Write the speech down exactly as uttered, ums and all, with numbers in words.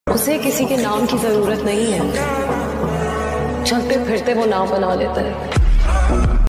उसे किसी के नाम की जरूरत नहीं है, चलते फिरते वो नाम बना लेता है।